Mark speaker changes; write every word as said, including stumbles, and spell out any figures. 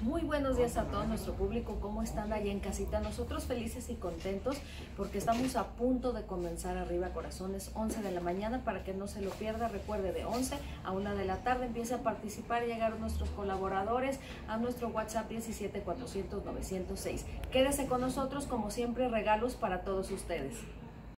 Speaker 1: Muy buenos días a todo nuestro público, ¿cómo están allá en casita? Nosotros felices y contentos porque estamos a punto de comenzar Arriba Corazones, once de la mañana, para que no se lo pierda. Recuerde, de once a una de la tarde empiece a participar y llegar nuestros colaboradores a nuestro WhatsApp diecisiete cuatrocientos novecientos seis. Quédese con nosotros, como siempre, regalos para todos ustedes.